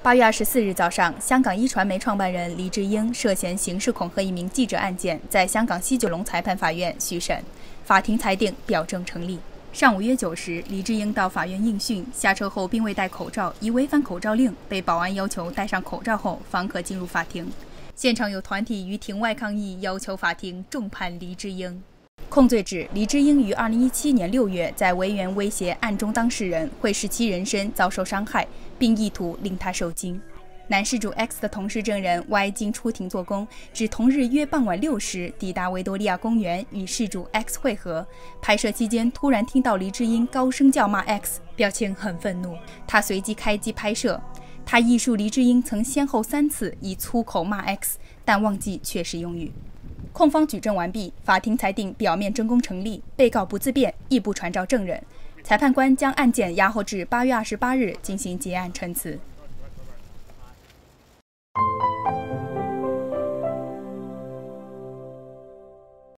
8月24日早上，香港一传媒创办人黎智英涉嫌刑事恐吓一名记者案件，在香港西九龙裁判法院续审，法庭裁定表证成立。上午约9时，黎智英到法院应讯，下车后并未戴口罩，疑违反口罩令，被保安要求戴上口罩后方可进入法庭。现场有团体于庭外抗议，要求法庭重判黎智英。控罪指黎智英于2017年6月在维园威胁案中当事人，会使其人身遭受伤害，并意图令他受惊。男事主 X 的同事证人 Y 经出庭作供，指同日约傍晚6时抵达维多利亚公园与事主 X 会合，拍摄期间突然听到黎智英高声叫骂 X， 表情很愤怒，他随即开机拍摄。他忆述黎智英曾先后3次以粗口骂 X， 但忘记确实用语。控方举证完毕，法庭裁定表面证供成立，被告不自辩，亦不传召证人。裁判官将案件押后至8月28日进行结案陈词。